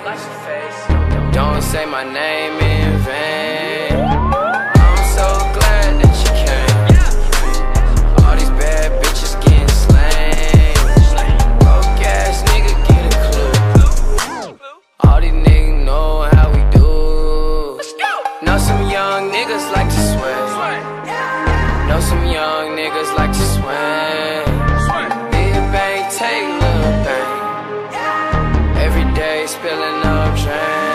Don't say my name in vain. I'm so glad that you came. All these bad bitches getting slain. Broke ass nigga get a clue. All these niggas know how we do. Know some young niggas like to swing. Know some young niggas like to swing. Big bang, take little bang. Every day spilling up drain.